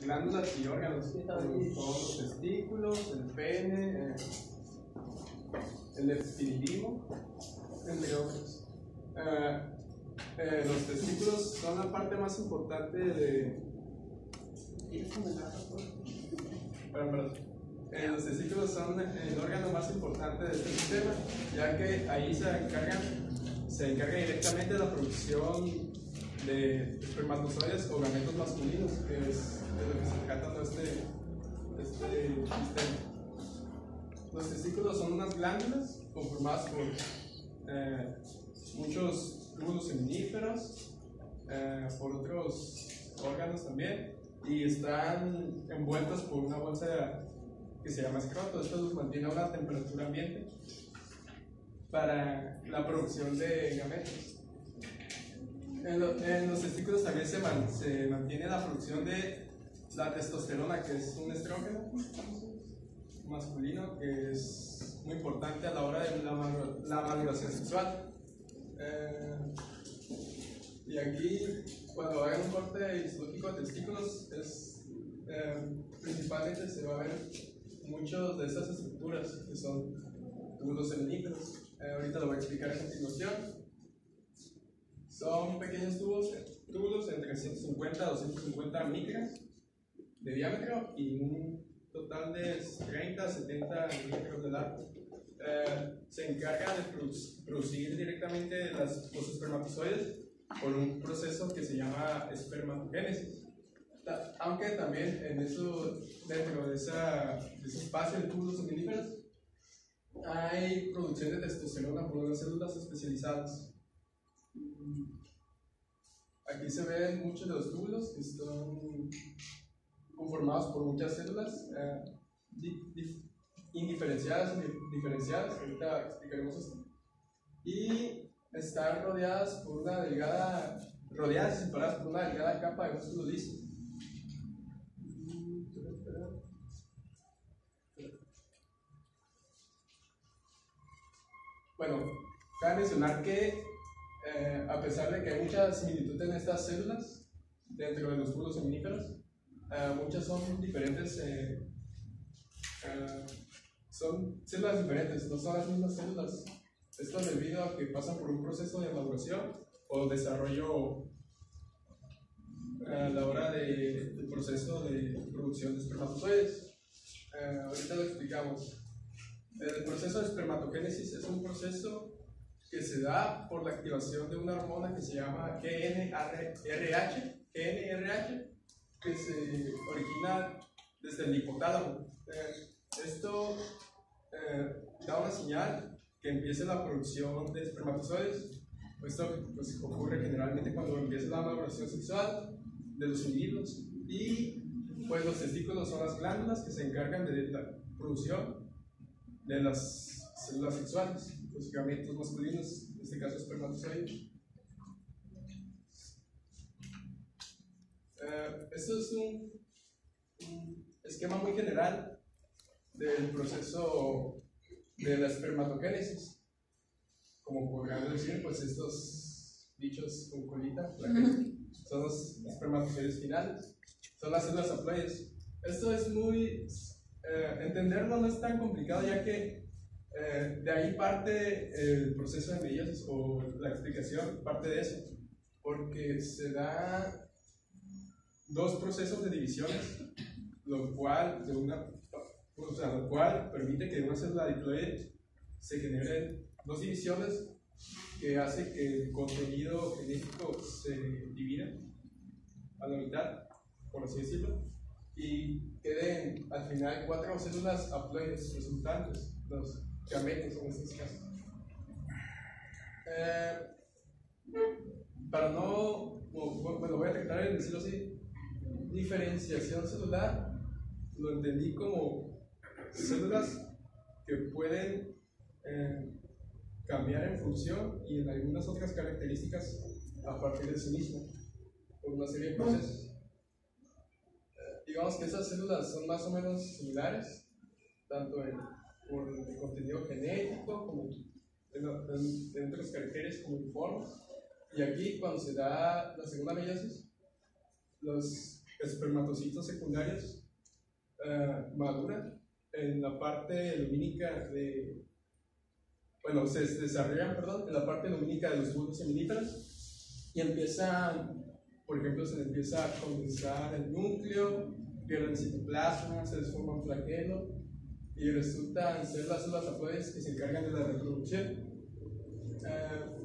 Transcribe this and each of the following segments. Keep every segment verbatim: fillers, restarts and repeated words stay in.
glándulas y órganos, como todos los testículos, el pene, eh, el epididimo, entre otros. Eh, eh, los testículos son la parte más importante de. Perdón, perdón. Eh, los testículos son el órgano más importante de este sistema, ya que ahí se encargan, se encarga directamente de la producción de espermatozoides o gametos masculinos, que es de lo que se trata todo este, este sistema. Los testículos son unas glándulas conformadas por eh, muchos túbulos seminíferos, eh, por otros órganos también, y están envueltos por una bolsa que se llama escroto. Esto los mantiene a una temperatura ambiente para la producción de gametos. En, lo, en los testículos también se, man, se mantiene la producción de la testosterona, que es un estrógeno masculino que es muy importante a la hora de la, la maduración sexual. Eh, y aquí, cuando hagan un corte histológico de testículos, es, eh, principalmente se va a ver muchas de estas estructuras que son túbulos seminíferos. Eh, ahorita lo voy a explicar a continuación. Son pequeños tubos, túbulos entre ciento cincuenta a doscientos cincuenta micras de diámetro y un total de treinta a setenta milímetros de largo. Eh, se encarga de produ- producir directamente las, los espermatozoides por un proceso que se llama espermatogénesis. Ta- aunque también en eso, dentro de, esa, de ese espacio de túbulos seminíferos hay producción de testosterona por unas células especializadas. Aquí se ven muchos de los túbulos que están conformados por muchas células eh, di, di, indiferenciadas y diferenciadas, ahorita explicaremos esto, y están rodeadas por una delgada, rodeadas y separadas por una delgada capa de músculo liso. Bueno, cabe mencionar que eh, a pesar de que hay mucha similitud en estas células dentro de los túbulos seminíferos, eh, muchas son diferentes, eh, eh, son células diferentes, no son las mismas células. Esto es debido a que pasan por un proceso de maduración o desarrollo a la hora de, del proceso de producción de espermatozoides. Eh, ahorita lo explicamos. El proceso de espermatogénesis es un proceso que se da por la activación de una hormona que se llama G N R H, G N R H, que se origina desde el hipotálamo. Eh, esto eh, da una señal que empiece la producción de espermatozoides. Esto pues, ocurre generalmente cuando empieza la maduración sexual de los individuos, y pues los testículos son las glándulas que se encargan de la producción de las células sexuales, los gametos masculinos, en este caso espermatozoides. Uh, esto es un, un esquema muy general del proceso de la espermatogénesis. Como podrían decir, pues estos bichos con colita, son los espermatozoides finales, son las células haploides. Esto es muy, eh, entenderlo no es tan complicado, ya que eh, de ahí parte el proceso de meiosis, o la explicación parte de eso, porque se da dos procesos de divisiones, lo cual, de una, o sea, lo cual permite que de una célula diploide se generen dos divisiones que hace que el contenido genético se divida a la mitad, por así decirlo, y queden al final cuatro células haploides resultantes, los gametos en estos casos. Eh, para no, bueno, voy a tratar de decirlo así, diferenciación celular lo entendí como células que pueden eh, cambiar en función y en algunas otras características a partir de sí mismo, por una serie de procesos. Eh, digamos que esas células son más o menos similares, tanto en, por el contenido genético, como en, en, en otros caracteres como en formas. Y aquí, cuando se da la segunda meiosis, los espermatocitos secundarios uh, maduran en la parte lumínica de, bueno, se desarrollan, perdón, en la parte lumínica de los bulbos seminíferos y empiezan, por ejemplo, se empieza a condensar el núcleo, pierden citoplasma, se desforma un flagelo y resultan ser las células haploides que se encargan de la reproducción. Uh,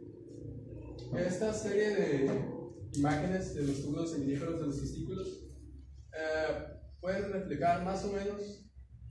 esta serie de imágenes de los túbulos seminíferos de los testículos uh, pueden reflejar más o menos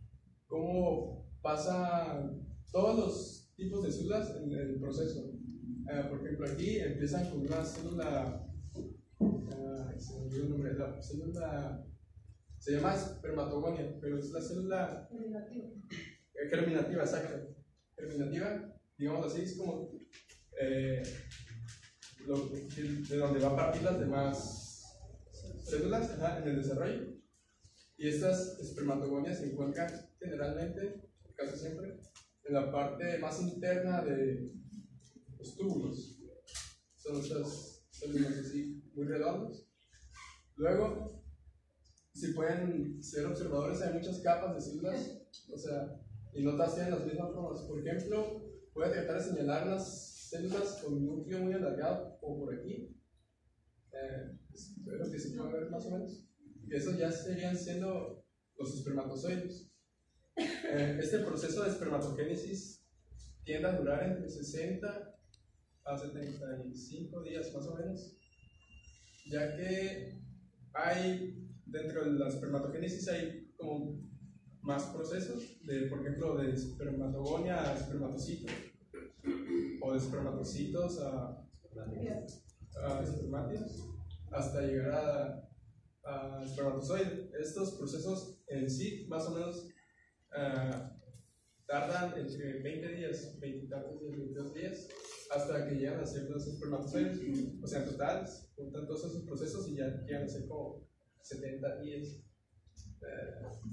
cómo pasan todos los tipos de células en el proceso. Uh, por ejemplo, aquí empiezan con una célula, uh, se me olvidó el nombre, la célula se llama espermatogonia, pero es la célula germinativa, eh, germinativa, exacto, germinativa, digamos así, es como eh, lo, de donde va a partir las demás células, ajá, en el desarrollo. Y estas espermatogonias se encuentran generalmente, casi siempre, en la parte más interna de los túbulos. Son estas células así, muy redondas. Luego, si pueden ser observadores, hay muchas capas de células, o sea, y no todas tienen las mismas formas. Por ejemplo, voy a tratar de señalar las células con un núcleo muy alargado, como por aquí. Eh, espero que se pueda ver más o menos. Y esos ya serían siendo los espermatozoides. Eh, este proceso de espermatogénesis tiende a durar entre sesenta a setenta y cinco días más o menos, ya que hay, dentro de la espermatogénesis hay como más procesos, de, por ejemplo, de espermatogonia a espermatocito, o de espermatocitos a, a espermátidos, hasta llegar a Uh, espermatozoide. Estos procesos en sí, más o menos, uh, tardan entre veinte días, veinte y tantos días, veintidós días, hasta que llegan a ser los espermatozoides. O sea, en total, juntan todos esos procesos y ya llegan a ser como setenta días. Uh,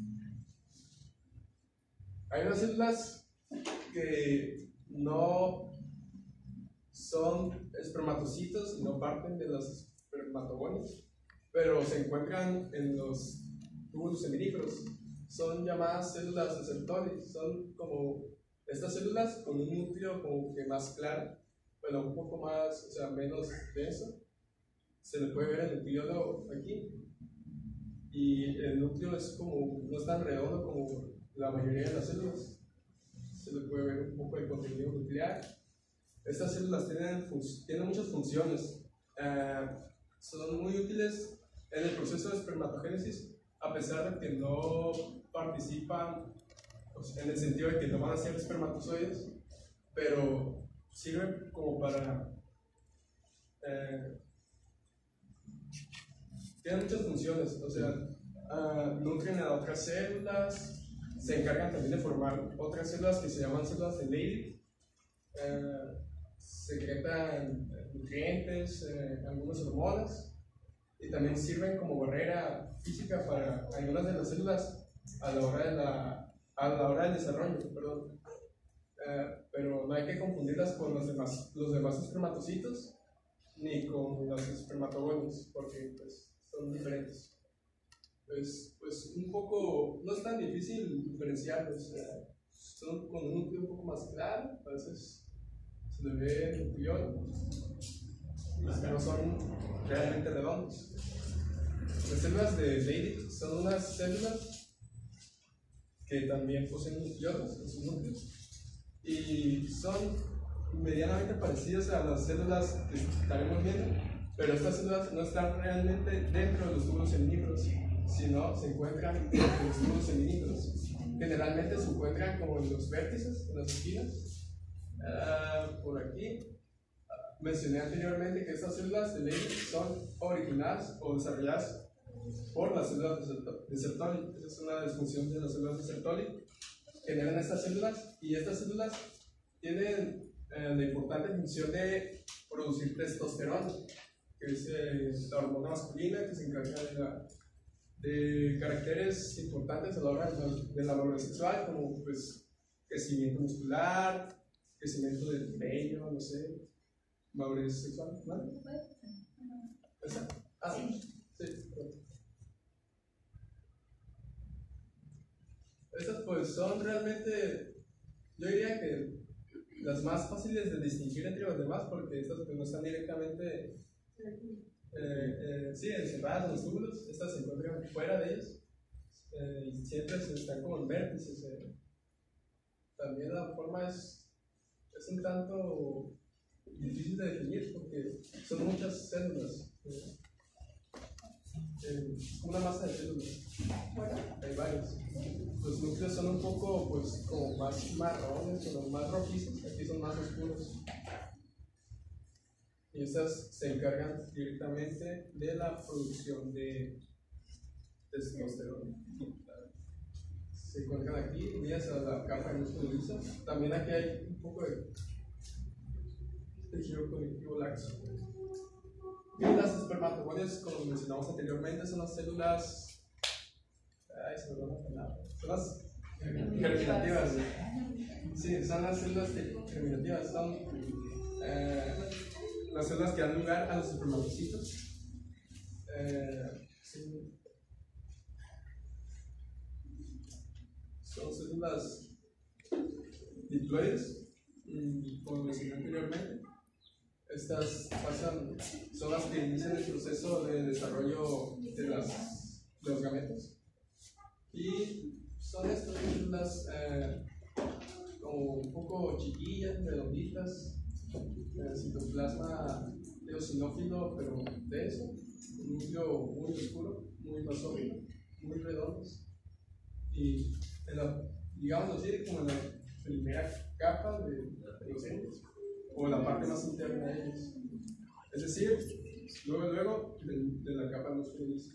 hay unas células que no son espermatocitos y no parten de los espermatogonios, pero se encuentran en los túbulos seminíferos. Son llamadas células de Sertoli. Son como estas células con un núcleo como que más claro, bueno, un poco más, o sea, menos denso. Se le puede ver el nucleolo aquí. Y el núcleo es como, no es tan redondo como la mayoría de las células. Se le puede ver un poco el contenido nuclear. Estas células tienen, tienen muchas funciones. Uh, son muy útiles en el proceso de espermatogénesis, a pesar de que no participan, pues, en el sentido de que no van a ser espermatozoides, pero sirven como para eh, tienen muchas funciones, o sea, uh, nutren a otras células, se encargan también de formar otras células que se llaman células de Leydig, uh, secretan nutrientes, eh, algunas hormonas, y también sirven como barrera física para algunas de las células a la hora, de la, a la hora del desarrollo, perdón. Uh, pero no hay que confundirlas con los demás, los demás espermatocitos ni con los espermatogonios, porque pues, son diferentes. Pues, pues un poco, no es tan difícil diferenciarlos, o sea, son con un núcleo un poco más claro, a veces se le ve el nucleolo, pero son realmente redondos. Las células de Leydig son unas células que también poseen nucleolos en sus núcleos y son medianamente parecidas a las células que estaremos viendo, pero estas células no están realmente dentro de los túbulos seminíferos, sino se encuentran en los túbulos seminíferos. Generalmente se encuentran como en los vértices, en las esquinas, uh, por aquí. Mencioné anteriormente que estas células de Leydig son originadas o desarrolladas por las células de Sertoli. Esa es una de las funciones de las células de Sertoli. Generan estas células y estas células tienen eh, la importante función de producir testosterona, que es eh, la hormona masculina que se encarga de, la, de caracteres importantes a la hora de la madurez sexual, como pues, crecimiento muscular, crecimiento del vello, no sé. ¿Madurez sexual? ¿No? ¿Esa? Ah, sí. Sí. Estas pues son realmente, yo diría que las más fáciles de distinguir entre los demás, porque estas pues, no están directamente eh, eh, sí, encerradas en los túbulos. Estas se encuentran fuera de ellos eh, y siempre están como en vértices. Eh. También la forma es, es un tanto difícil de definir porque son muchas células. Eh, eh, una masa de células. Hay varios. Los núcleos son un poco, pues, como más marrones, como más rojizos. Aquí son más oscuros. Y estas se encargan directamente de la producción de testosterona. Se encuentran aquí, unidas a la capa de músculo liso. También aquí hay un poco de tejido conectivo laxo. Y las espermatogonias, como mencionamos anteriormente, son las células. Ay, se me va la palabra. Son las germinativas. Sí, son las células germinativas. Son eh, las células que dan lugar a los espermatocitos. Eh, sí. Son células diploides, como mencioné anteriormente. Estas pasan, son las que inician el proceso de desarrollo de, las, de los gametos. Y son estas células eh, como un poco chiquillas, redonditas, eh, citoplasma eosinófilo, pero denso, un núcleo muy oscuro, muy basófilo, muy redondos. Y en la, digamos así, como en la primera capa de, de los genes, o la parte más interna de ellos. Es decir, luego, luego de, de la capa músculo liso.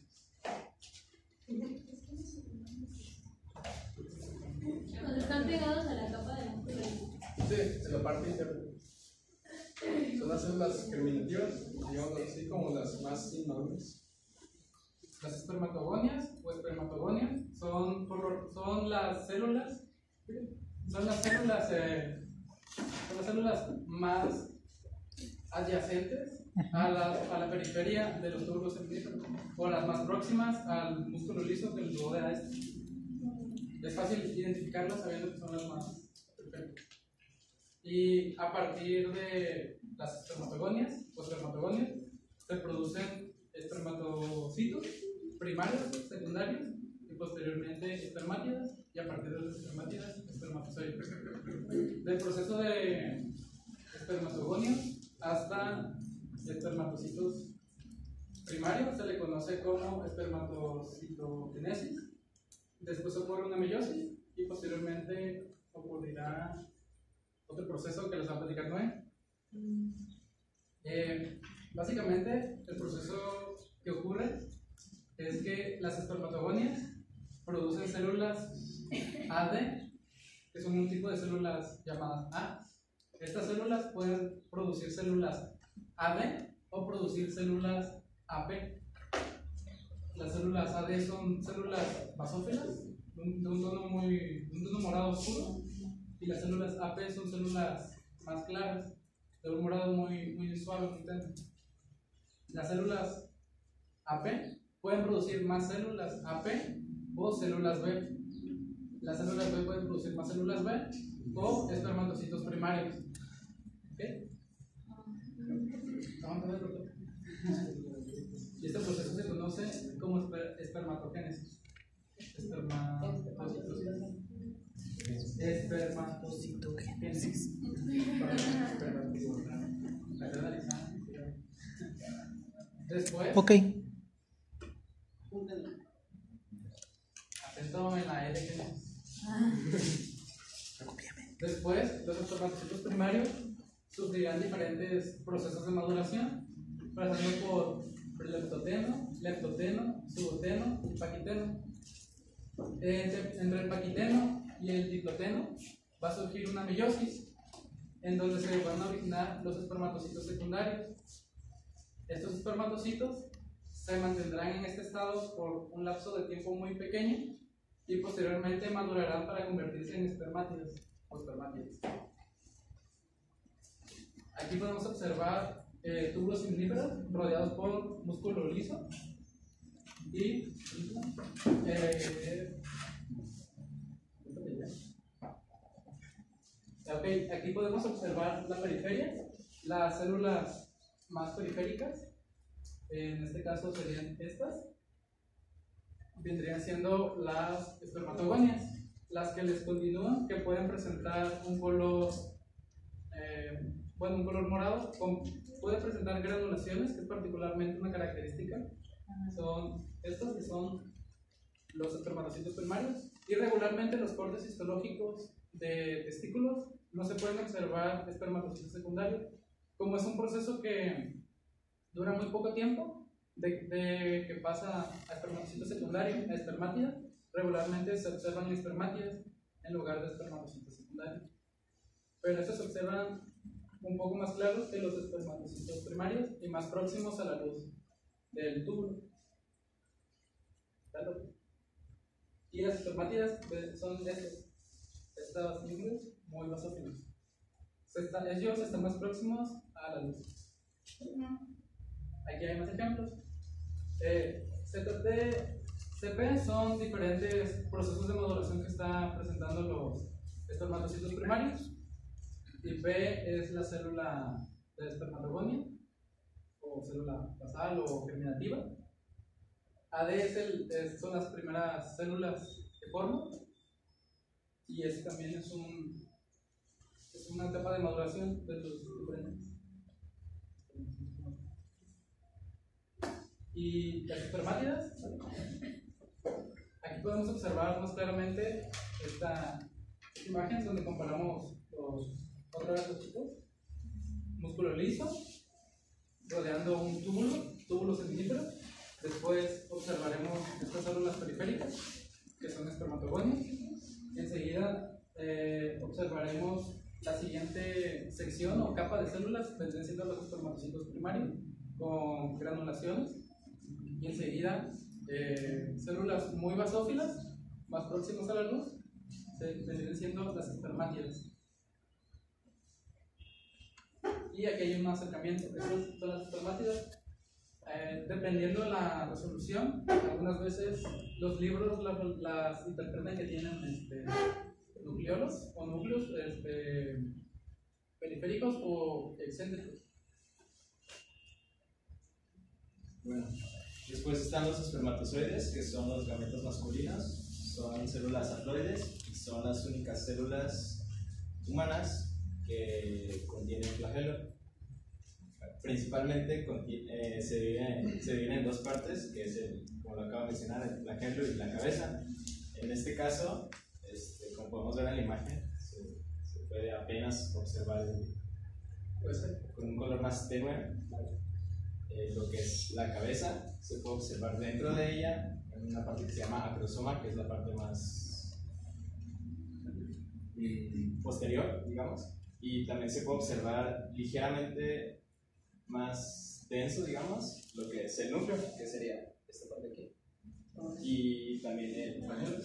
Cuando están pegados a la capa de músculo liso. Sí, en la parte interna. Son las células germinativas, digamos así, como las más inmaduras. Las espermatogonias o espermatogonias son, son las células, son las células, eh, son las células más adyacentes a la, a la periferia de los túbulos semíferos, o las más próximas al músculo liso que los rodea a este. Es fácil identificarlas sabiendo que son las más perfectas. Y a partir de las espermatogonias o espermatogonias se producen espermatocitos primarios, secundarios y posteriormente espermátidas, y a partir de las espermátidas, espermatozoides. Del proceso de espermatogonios hasta espermatocitos primarios se le conoce como espermatocitogenesis. Después ocurre una meiosis y posteriormente ocurrirá otro proceso que les va a platicar Noé. Eh, básicamente, el proceso que ocurre es que las espermatogonias producen células A D, que son un tipo de células llamadas A. Estas células pueden producir células A D o producir células A P. Las células A D son células basófilas de un, de un tono muy, de un tono morado oscuro, y las células A P son células más claras, de un morado muy, muy suave, muy tenue. Las células A P pueden producir más células A P o células B. Las células B pueden producir más células B o espermatocitos primarios. ¿Okay? Y este proceso se conoce como esper espermatogénesis. Espermatocitosis. Espermatocitogenesis. Después. Ok. Atento en la L que no. Después, los espermatocitos primarios sufrirán diferentes procesos de maduración, pasando por leptoteno, leptoteno, suboteno y paquiteno. Entre, entre el paquiteno y el diploteno va a surgir una meiosis, en donde se van a originar los espermatocitos secundarios. Estos espermatocitos se mantendrán en este estado por un lapso de tiempo muy pequeño y posteriormente madurarán para convertirse en espermátidas o espermátidas. Aquí podemos observar eh, túbulos seminíferos rodeados por músculo liso y eh, aquí podemos observar la periferia, las células más periféricas, en este caso serían estas, vendrían siendo las espermatogonias, las que les continúan, que pueden presentar un color, eh, bueno, un color morado, con, puede presentar granulaciones, que es particularmente una característica, son estas que son los espermatocitos primarios, y regularmente los cortes histológicos de testículos no se pueden observar espermatocitos secundarios, como es un proceso que dura muy poco tiempo, de, de que pasa a espermatocito secundario, a espermátida, regularmente se observan espermátidas en lugar de espermatocitos secundarios. Pero estos se observan un poco más claros que los espermatocitos primarios y más próximos a la luz del túbulo. Y las espermátidas son estos, estos núcleos muy basófilos. Ellos están más próximos a la luz. Aquí hay más ejemplos. Eh, C T T, C P son diferentes procesos de modulación que están presentando los espermatocitos primarios. Y P es la célula de espermatogonia, o célula basal o germinativa. A D es el, es, son las primeras células que forman. Y ese también es, un, es una etapa de maduración de los diferentes. Y las espermátidas, aquí podemos observar más claramente esta, esta imagen donde comparamos los otra vez los chicos, músculo liso rodeando un túbulo, túbulo seminífero. Después observaremos estas células periféricas que son espermatogonias. Enseguida eh, observaremos la siguiente sección o capa de células, vendrían siendo los espermatocitos primarios con granulaciones. Y enseguida eh, células muy basófilas, más próximas a la luz, vendrían siendo las espermátidas. Y aquí hay un acercamiento, estas son las espermátidas. Eh, dependiendo de la resolución, algunas veces los libros las, las interpretan que tienen este, nucleolos o núcleos este, periféricos o excéntricos. Bueno. Después están los espermatozoides, que son los gametos masculinos, son células haploides y son las únicas células humanas que contienen flagelo. Principalmente eh, se, divide, se divide en dos partes, que es, el, como lo acabo de mencionar, el flagelo y la cabeza. En este caso, este, como podemos ver en la imagen, se, se puede apenas observar el, pues, con un color más tenue. Eh, lo que es la cabeza, se puede observar dentro de ella en una parte que se llama acrosoma, que es la parte más mm, posterior, digamos, y también se puede observar ligeramente más denso, digamos, lo que es el núcleo, que sería esta parte aquí, y también el flagelo.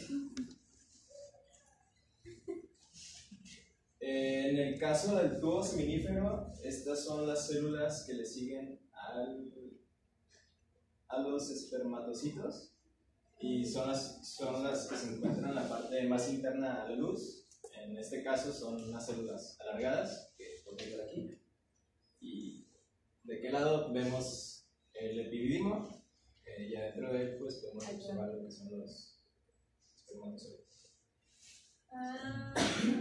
Eh, en el caso del tubo seminífero, estas son las células que le siguen al, a los espermatocitos y son las, son las que se encuentran en la parte más interna a la luz. En este caso son unas células alargadas que podemos ver aquí. Y de qué lado vemos el epididimo, eh, y adentro de él pues podemos observar lo que son los espermatozoides. Ah.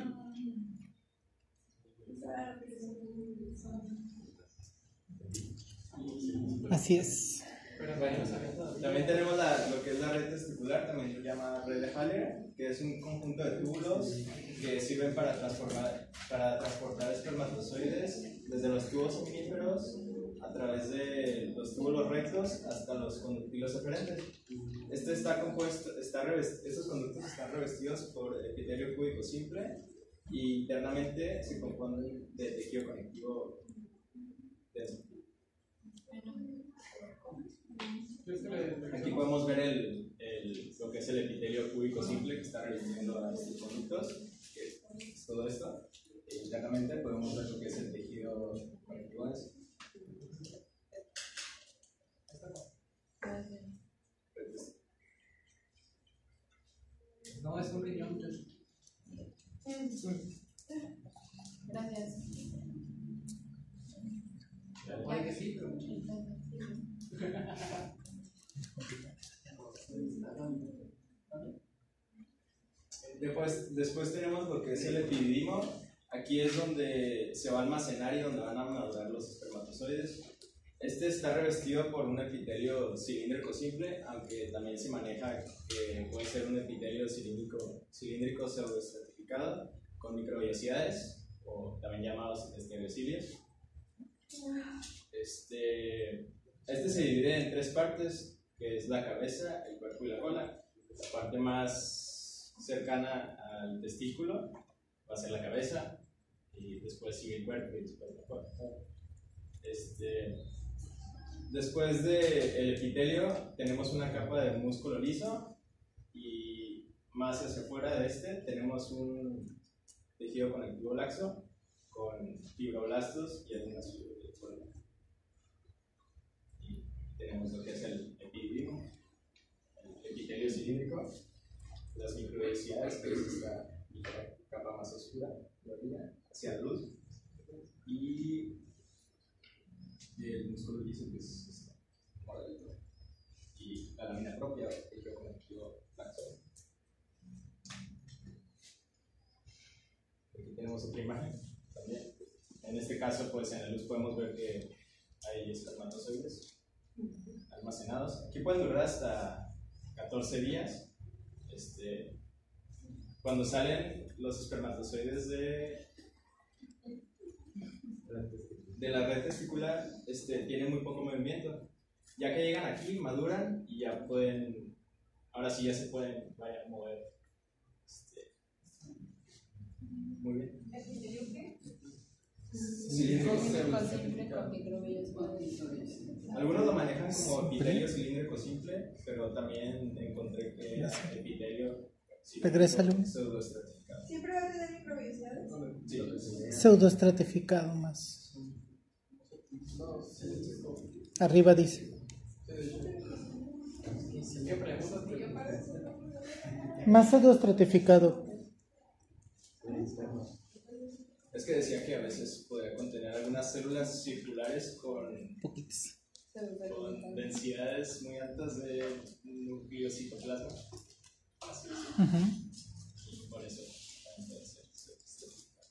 Así es. También tenemos la, lo que es la red testicular, también se llama red de Haller, que es un conjunto de túbulos que sirven para transportar, para transportar espermatozoides desde los tubos seminíferos a través de los túbulos rectos hasta los conductilos eferentes. Este está compuesto, está revest, estos conductos están revestidos por epitelio púbico simple y internamente se componen de tejido conectivo denso. Aquí podemos ver el, el, lo que es el epitelio púbico simple que está revestiendo a estos conductos, que es todo esto. E internamente podemos ver lo que es el tejido conectivo denso. No es un riñón. Después, después tenemos lo que es el epididimo. Aquí es donde se va a almacenar y donde van a madurar los espermatozoides. Este está revestido por un epitelio cilíndrico simple, aunque también se maneja que puede ser un epitelio cilíndrico, cilíndrico pseudoestratificado con microvellosidades, o también llamados estereocilios. Este, este se divide en tres partes, que es la cabeza, el cuerpo y la cola. La parte más cercana al testículo va a ser la cabeza, y después sigue el cuerpo y después la cola. Este, después del epitelio tenemos una capa de músculo liso, y más hacia afuera de este tenemos un tejido conectivo laxo con fibroblastos y algunas fibras. Y tenemos lo que es el epididimo, el epitelio cilíndrico, las microvellosidades, que es esta capa más oscura hacia la luz, y el músculo liso, que es este modelito, y la lámina propia, el tejido conectivo laxo. Aquí tenemos otra imagen también. En este caso, pues en la luz podemos ver que hay espermatozoides almacenados. Aquí pueden durar hasta catorce días. Este, cuando salen los espermatozoides de, de la red testicular, este, tienen muy poco movimiento. Ya que llegan aquí, maduran y ya pueden, ahora sí ya se pueden vaya, mover. Este, muy bien. ¿Epitelio qué? Cilíndrico Cilíndrico simple. Algunos lo manejan como epitelio cilíndrico simple, pero también encontré que era epitelio Regrésalo. pseudoestratificado. ¿Siempre va a tener microvellosidades? Sí. Pseudoestratificado más. Arriba dice. ¿Qué preguntas? Más pseudoestratificado. Es que decía que a veces podría contener algunas células circulares con, Poquitas. con densidades muy altas de nucleocitoplasma. Así es. Uh-huh. Y por eso también puede ser pseudoestratificado.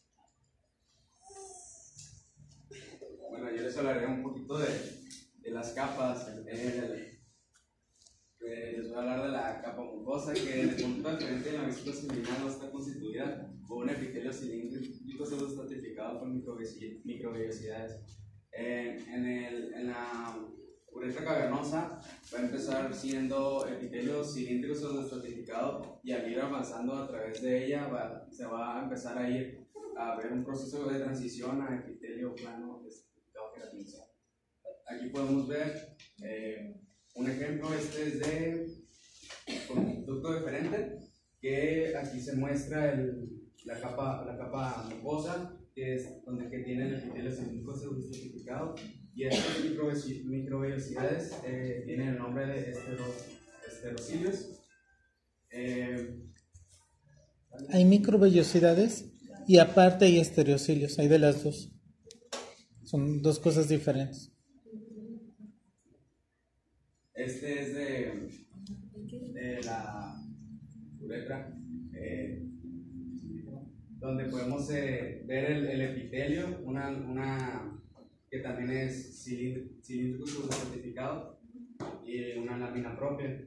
Bueno, yo les hablaré un poquito de, de las capas. Eh, eh, les voy a hablar de la capa mucosa, que en el punto diferente en la vesícula seminal no está constituida por un epitelio cilíndrico pseudoestratificado por microvellosidades. Eh, en, el, en la uretra cavernosa va a empezar siendo epitelio cilíndrico pseudoestratificado, y al ir avanzando a través de ella va, se va a empezar a ir a ver un proceso de transición a epitelio plano estratificado queratinoso. Aquí podemos ver eh, un ejemplo. Este es de conducto deferente, que aquí se muestra el, la, capa, la capa mucosa, que es donde que tiene el epitelio cilíndrico pseudoestratificado, y estas microvellosidades eh, tienen el nombre de estero, esterocilios. Eh, Hay microvellosidades y aparte hay estereocilios. Hay de las dos. Son dos cosas diferentes. Este es de, de la uretra, eh, donde podemos eh, ver el, el epitelio, una, una que también es cilíndrico pseudoestratificado, y una lámina propia.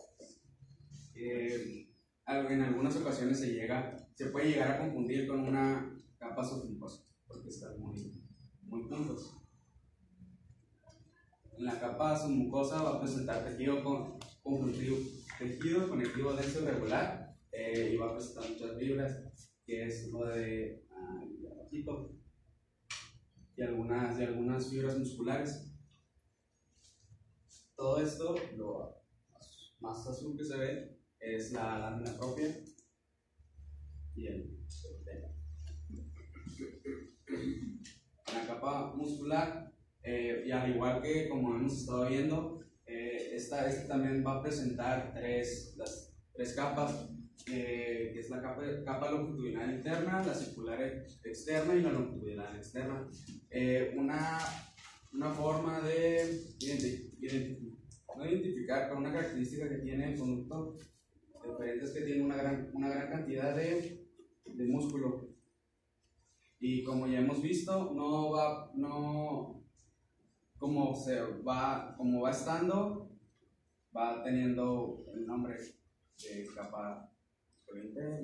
Eh, en algunas ocasiones se llega, se puede llegar a confundir con una capa submucosa, porque están muy, muy juntos. En la capa submucosa va a presentar tejido con, conjuntivo, tejido conectivo denso irregular, eh, y va a presentar muchas fibras, que es lo de ah, abajito, y algunas, y algunas fibras musculares. Todo esto, lo más azul que se ve, es la lámina propia y el epitelio. En la capa muscular, eh, y al igual que como hemos estado viendo, eh, esta, esta también va a presentar tres, las, tres capas, eh, que es la capa, capa longitudinal interna, la circular externa y la longitudinal externa. Eh, una, una forma de identi identi no identificar con una característica que tiene el conducto diferente es que tiene una gran, una gran cantidad de, de músculo. Y como ya hemos visto, no va, no, como se va, como va estando, va teniendo el nombre de capa interna.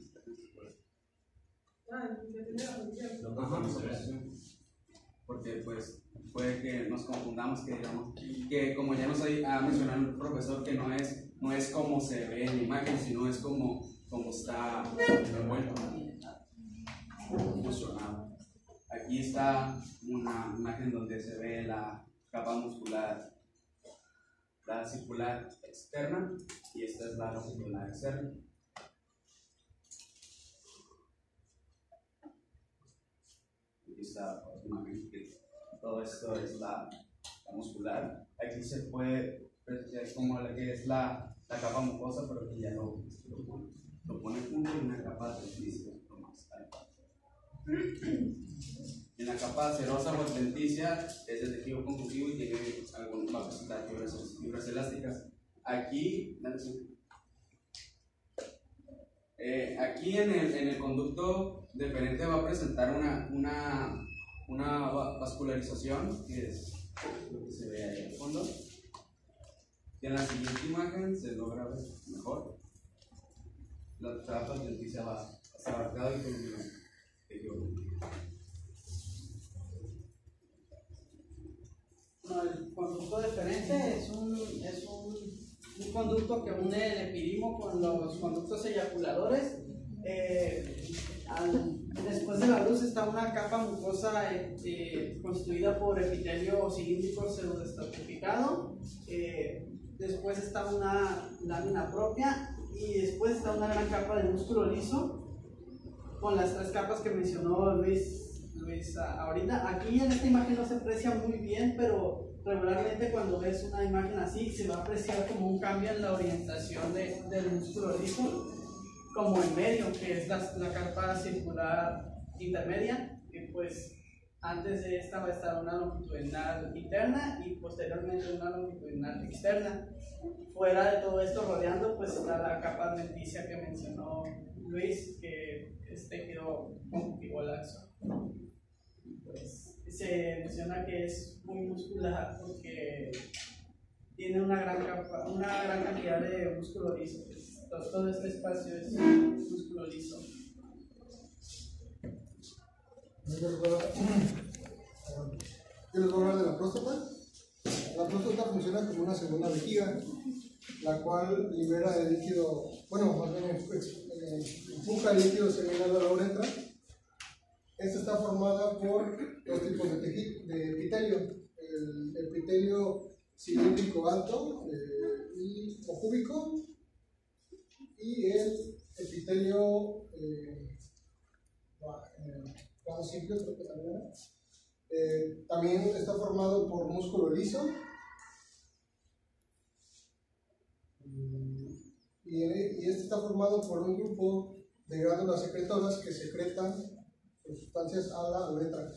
Porque pues puede que nos confundamos, que digamos, que como ya nos ha mencionado el profesor, que no es, no es como se ve en la imagen, sino es como, como está revuelto, fusionado. Aquí está una imagen donde se ve la capa muscular, la circular externa, y esta es la longitudinal externa. Aquí está otra imagen que todo esto es la, la muscular. Aquí se puede apreciar como la que es la, la capa mucosa, pero aquí ya lo, lo, pone, lo pone junto en una capa adventicia más alta. En la capa cerosa o adventicia es de tejido conjuntivo y tiene algunos va a presentar fibras, fibras elásticas. Aquí, eh, aquí en el, en el conducto deferente va a presentar una, una, una vascularización, que es lo que se ve ahí al fondo. Y en la siguiente imagen se logra ver mejor. La capa adventicia va hasta abarcado y con el tejido conjuntivo. No, el conducto deferente es un, es un, un conducto que une el epidimo con los conductos eyaculadores. Eh, al, después de la luz está una capa mucosa eh, eh, constituida por epitelio cilíndrico pseudoestratificado. Eh, después está una lámina propia y después está una gran capa de músculo liso con las tres capas que mencionó Luis. Luis, ahorita aquí en esta imagen no se aprecia muy bien, pero regularmente cuando ves una imagen así se va a apreciar como un cambio en la orientación de, del músculo liso, como en medio, que es la, la capa circular intermedia, que pues antes de esta va a estar una longitudinal interna y posteriormente una longitudinal externa. Fuera de todo esto rodeando pues está la capa adventicia que mencionó Luis, que es tejido conjuntivo laxo. Pues, se menciona que es muy muscular porque tiene una gran, capa, una gran cantidad de músculo liso. Todo, todo este espacio es músculo liso. Yo les voy a hablar de la próstata. La próstata funciona como una segunda vejiga, la cual libera el líquido, bueno, más bien empuja el líquido seminal a la uretra. Esta está formada por dos tipos de, tejido, de epitelio: el epitelio cilíndrico alto eh, y, o cúbico, y el epitelio eh, plano simple, creo que también, eh, también está formado por músculo liso y, y este está formado por un grupo de glándulas secretoras que secretan sustancias a la uretra.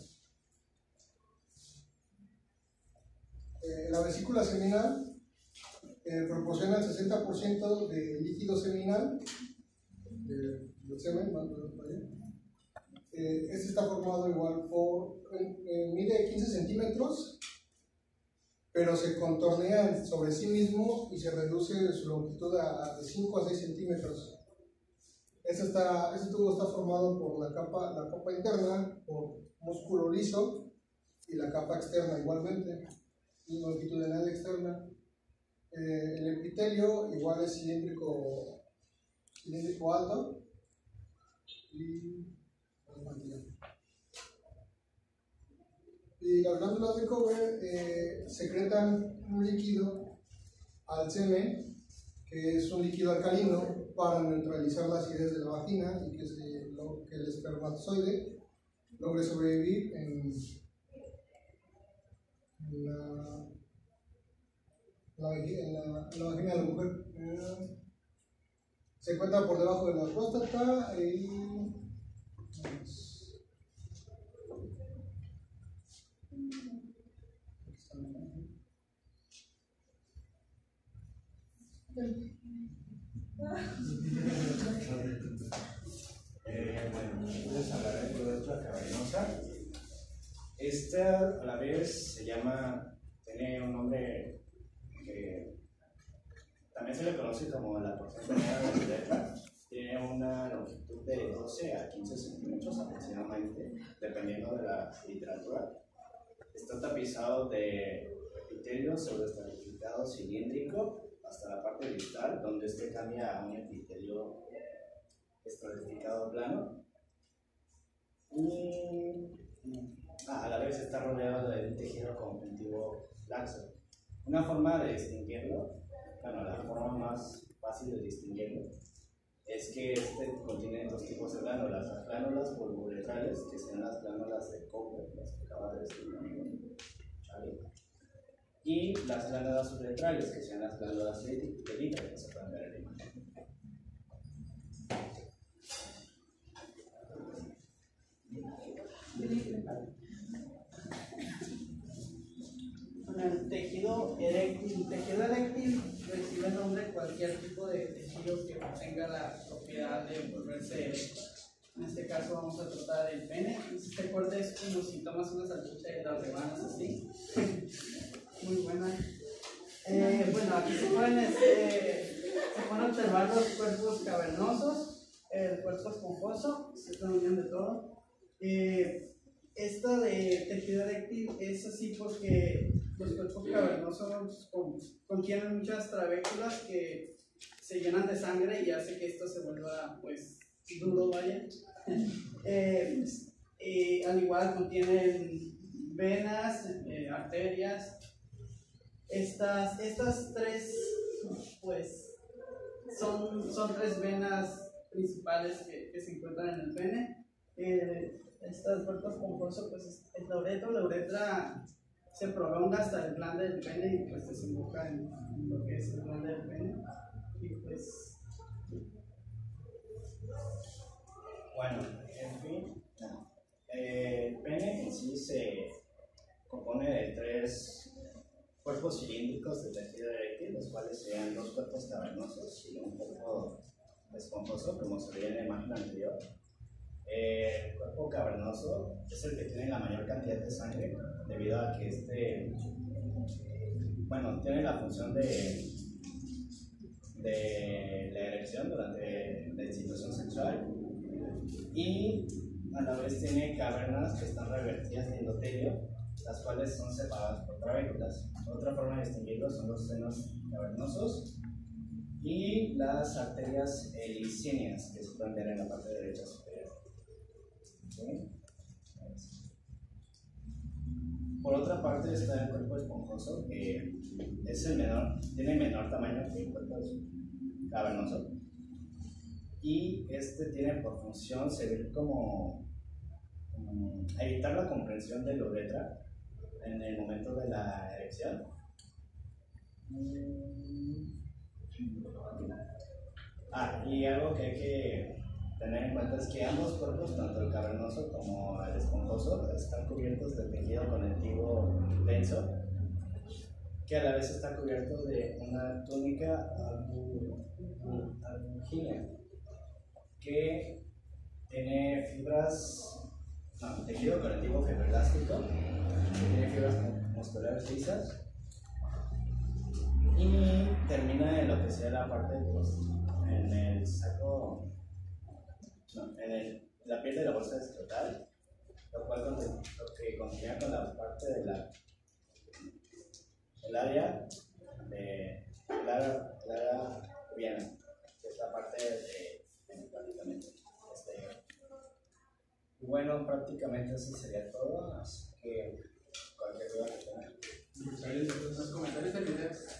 Eh, la vesícula seminal eh, proporciona el sesenta por ciento de líquido seminal de, del semen. Eh, este está formado igual por, eh, eh, mide quince centímetros, pero se contornea sobre sí mismo y se reduce su longitud a, a de cinco a seis centímetros. Este, está, este tubo está formado por la capa, la capa interna, por músculo liso, y la capa externa igualmente, y longitudinal externa. Eh, el epitelio igual es cilíndrico, cilíndrico alto, y, y las glándulas de cobre eh, secretan un líquido al semen, que es un líquido alcalino, para neutralizar la acidez de la vagina y que, se, lo, que el espermatozoide logre sobrevivir en, en, la, la, en, la, en la vagina de la mujer. Eh, se encuentra por debajo de la próstata y Eh, bueno, les hablaré de otra cavernosa. Esta a la vez se llama, tiene un nombre que también se le conoce como la porción negra de la letra. Tiene una longitud de doce a quince centímetros aproximadamente, dependiendo de la literatura. Está tapizado de epitelio sobreestratificado cilíndrico hasta la parte distal, donde este cambia a un epitelio estratificado plano. Y ah, a la vez está rodeado de un tejido conjuntivo laxo. Una forma de distinguirlo, bueno, la forma más fácil de distinguirlo, es que este contiene dos tipos de glándulas: las glándulas pulvoretrales, que son las glándulas de Cooper, las que acaba de decir mi amigo Charlie, y las glándulas subretrales, que son las glándulas de Litter, que se pueden ver en la imagen. El tejido eréctil, tejido eréctil recibe el nombre de cualquier tipo de tejido que tenga la propiedad de volverse erecto. En este caso vamos a tratar del pene. Este corte es como si tomas una salchicha y las rebanas así. Muy buena. Eh, bueno, aquí se pueden, este, se pueden observar los cuerpos cavernosos, el cuerpo esponjoso, es la unión de todo. Eh, esta de tejido eréctil es así porque los cuerpos cavernosos contienen muchas trabéculas que se llenan de sangre y hace que esto se vuelva, pues, duro, vaya. eh, eh, al igual contienen venas, eh, arterias. Estas, estas tres, pues, son, son tres venas principales que, que se encuentran en el pene. Eh, Este cuerpo esponjoso, pues, es la uretra. La uretra se prolonga hasta el glande del pene y pues desemboca en lo que es el glande del pene. Y pues... Bueno, en fin, no. Eh, el pene en sí se compone de tres cuerpos cilíndricos de tejido eréctil, los cuales serían dos cuerpos cavernosos y un cuerpo esponjoso, como se veía en la imagen anterior. Eh, el cuerpo cavernoso es el que tiene la mayor cantidad de sangre, debido a que este, bueno, tiene la función de, de la erección durante la excitación sexual, y a la vez tiene cavernas que están revestidas de endotelio, las cuales son separadas por trabéculas. Otra forma de distinguirlos son los senos cavernosos y las arterias helicíneas, que se pueden ver en la parte derecha superior. ¿Sí? Por otra parte está el cuerpo esponjoso, que es el menor, tiene menor tamaño que el cuerpo cavernoso, y este tiene por función servir como um, evitar la comprensión de la uretra en el momento de la erección. Ah, y algo que hay que tener en cuenta es que ambos cuerpos, tanto el cavernoso como el esponjoso, están cubiertos de tejido conectivo denso, que a la vez está cubierto de una túnica albugínea, que tiene fibras, no, tejido conectivo fibroelástico, que tiene fibras musculares lisas, y termina en lo que sea la parte, pues, en el saco, no, en el, la piel de la bolsa escrotal, lo cual lo que continúa con la parte de la el área de el área, el área pubiana, que es la parte de, de prácticamente este. Y bueno, prácticamente eso sería todo, así que cualquier duda que tengan. Los comentarios del video.